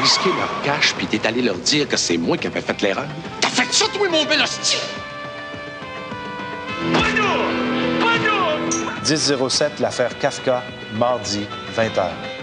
risqué leur cash puis t'es allé leur dire que c'est moi qui avais fait l'erreur? T'as fait ça, toi, mon bel hostie? 10-07, l'affaire Kafka, mardi, 20h.